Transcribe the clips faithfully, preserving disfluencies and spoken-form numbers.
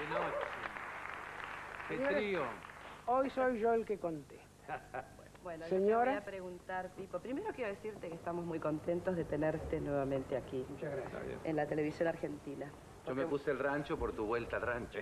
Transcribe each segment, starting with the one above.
Qué noche. Qué Señores, trío. Hoy soy yo el que contesta. Bueno, Señora. yo te voy a preguntar, Pipo. Primero quiero decirte que estamos muy contentos de tenerte nuevamente aquí. Muchas gracias. En la televisión argentina. Yo me puse el rancho por tu vuelta al rancho.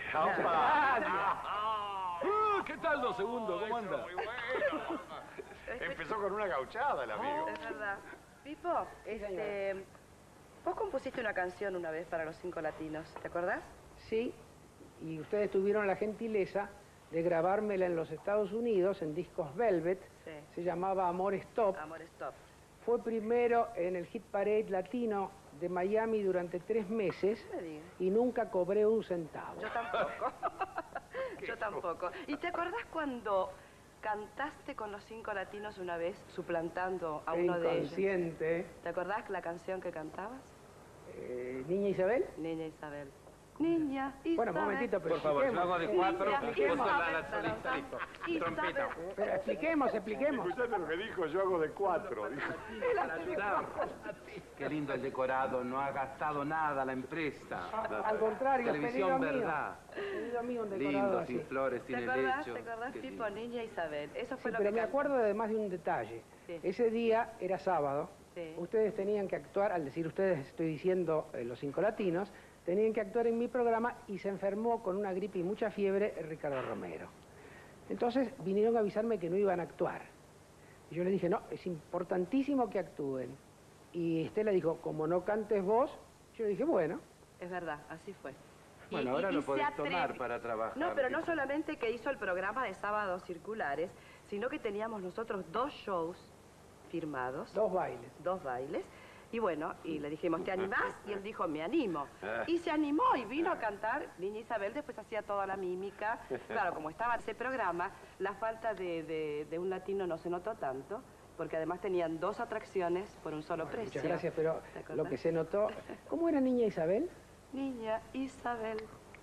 ¡Opa! ¿Qué tal, dos segundos? ¿Cómo anda? Muy bueno. Empezó con una gauchada el amigo. Es verdad. Pipo, este, vos compusiste una canción una vez para los Cinco Latinos, ¿te acordás? Sí, y ustedes tuvieron la gentileza de grabármela en los Estados Unidos en discos Velvet. Sí. Se llamaba Amor Stop. Amor Stop. Fue primero en el Hit Parade Latino de Miami durante tres meses No me digas. y nunca cobré un centavo. Yo tampoco. Yo tampoco. ¿Y te acordás cuando cantaste con los Cinco Latinos una vez, suplantando a Qué uno de ellos? inconsciente. ¿Te acordás la canción que cantabas? Eh, ¿Niña Isabel? Niña Isabel. Niña Isabel. Bueno, un momentito, pero Por favor, yo expliquemos. hago de Eh, cuatro, Niña vos Isabel. sos la, la solista, listo. Trompeta. Pero expliquemos, expliquemos. ¿Escuchaste lo que dijo? Yo hago de cuatro. Dijo. Para ayudar. Qué lindo el decorado, no ha gastado nada la empresa. Al contrario, Televisión pedido mío. verdad. Pedido mío un decorado Lindo, así. sin flores, sin ¿Te acordás? helecho. ¿Te acordás, Qué Pipo? lindo. Niña Isabel. Eso fue Sí, lo pero que me cantó. acuerdo además de un detalle. Sí. Ese día era sábado. Sí. Ustedes tenían que actuar, al decir ustedes estoy diciendo eh, los Cinco Latinos, tenían que actuar en mi programa y se enfermó con una gripe y mucha fiebre eh, Ricardo Romero. Entonces vinieron a avisarme que no iban a actuar. Y yo les dije, no, es importantísimo que actúen. Y Estela dijo, como no cantes vos, yo dije, bueno. Es verdad, así fue. Bueno, Y- ahora y- lo y se podés atreve- tomar para trabajar. No, pero no Pipo. solamente que hizo el programa de Sábados Circulares, sino que teníamos nosotros dos shows firmados, Dos bailes. dos bailes, y bueno, y le dijimos, ¿te animás? Y él dijo, me animo. Y se animó y vino a cantar Niña Isabel, después hacía toda la mímica. Claro, como estaba ese programa, la falta de, de- de un latino no se notó tanto, porque además tenían dos atracciones por un solo precio. Muchas gracias, pero ¿Te acordás? lo que se notó... ¿Cómo era Niña Isabel? Niña Isabel,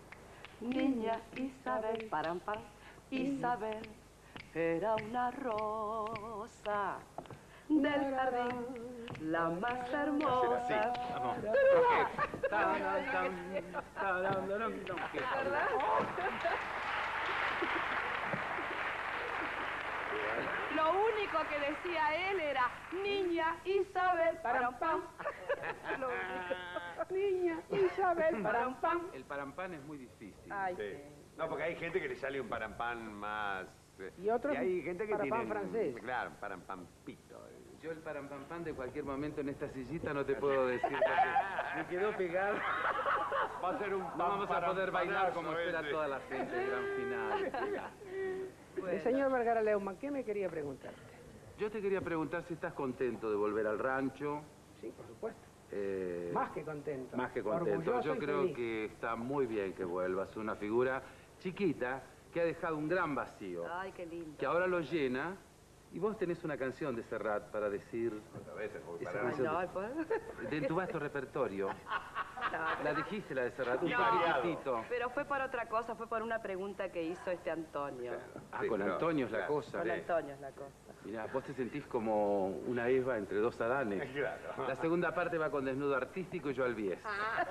niña Isabel, param, param. Isabel era una rosa del jardín, la más hermosa. Vamos. ¿Qué? ¿Verdad? Lo único que decía él era niña Isabel, param, pam. Lo único. Niña Isabel, param, pam. El parampán es muy difícil. Ay, Sí. sí. No, porque hay gente que le sale un parampán más... eh, Y otros hay gente que parampán tiene... francés. Claro, un parampampito. Yo el parampampán de cualquier momento en esta sillita no te puedo decir porque me quedó pegado. Va a ser un No vamos a poder bailar como parampanazo espera ese. toda la gente del gran final. El señor Vergara Leumann, ¿qué me quería preguntarte? Yo te quería preguntar si estás contento de volver al rancho. Sí, por supuesto. Eh, Más que contento. Más que contento. Orgulloso Yo y creo feliz. que está muy bien que vuelvas. Una figura chiquita que ha dejado un gran vacío. Ay, qué lindo. Que ahora lo llena. Y vos tenés una canción de Serrat para decir... Otra vez, porque Esa para- Ay, canción no, de- pues. de tu vasto repertorio. No, La dijiste, la de Serrat, un No. poquitito. pero fue por otra cosa, fue por una pregunta que hizo este Antonio. Ah, Sí, con no, Antonio es la claro. cosa. Con Antonio es la cosa. Mirá, vos te sentís como una Eva entre dos Adanes. Claro. La segunda parte va con desnudo artístico y yo al bies.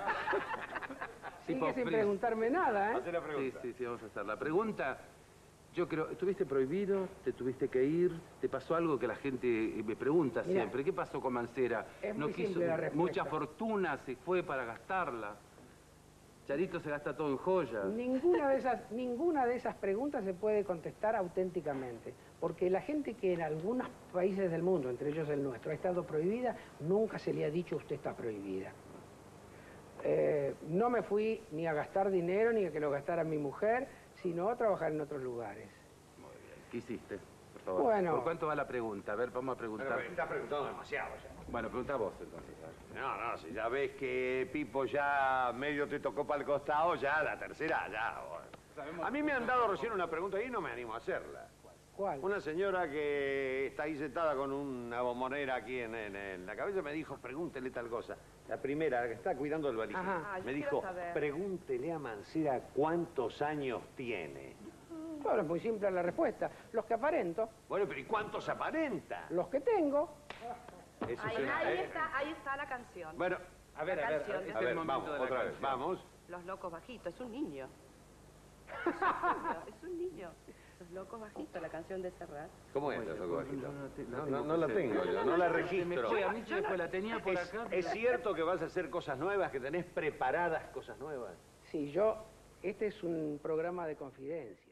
Sigue Tipo sin Prince. preguntarme nada, ¿eh? Hace la Sí, pregunta. sí, sí, vamos a hacer. La pregunta, yo creo, ¿estuviste prohibido? ¿Te tuviste que ir? ¿Te pasó algo que la gente me pregunta Mirá, siempre? ¿Qué pasó con Mancera? es no muy quiso, simple la respuesta. mucha fortuna se fue para gastarla. Charito se gasta todo en joyas. Ninguna de esas, ninguna de esas preguntas se puede contestar auténticamente, porque la gente que en algunos países del mundo, entre ellos el nuestro, ha estado prohibida, nunca se le ha dicho usted está prohibida. Eh, no me fui ni a gastar dinero, ni a que lo gastara mi mujer, sino a trabajar en otros lugares. Muy bien. ¿Qué hiciste? Por favor. Bueno. ¿Por cuánto va la pregunta? A ver, vamos a preguntar. Pero estás preguntando demasiado ya. Bueno, pregunta vos entonces. a ver. No, no, si ya ves que Pipo ya medio te tocó para el costado, ya la tercera, ya. bueno. A mí me han dado recién una pregunta y no me animo a hacerla. ¿Cuál? Una señora que está ahí sentada con una bombonera aquí en, en- en la cabeza me dijo, pregúntele tal cosa. La primera, la que está cuidando el valijín, Ajá. Ah, yo me quiero dijo, saber. pregúntele a Mancera cuántos años tiene. Bueno, es muy simple la respuesta. Los que aparento, Bueno, pero ¿y cuántos aparenta? los que tengo. Eso Ahí, suena- ahí eh, está, ahí está la canción. Bueno, A ver, La a ver, canción. este a es ver, el momento vamos, de la otra vez, canción. vamos. Los locos bajitos, es un niño. Es un niño. Los locos bajitos, la canción de Serrat. ¿Cómo es, Los Locos Bajitos? No, No, no, no la tengo yo, no la registro. Fue a mí, después la tenía por ¿Es, acá. ¿Es cierto que vas a hacer cosas nuevas, que tenés preparadas cosas nuevas? Sí, yo, este es un programa de confidencia.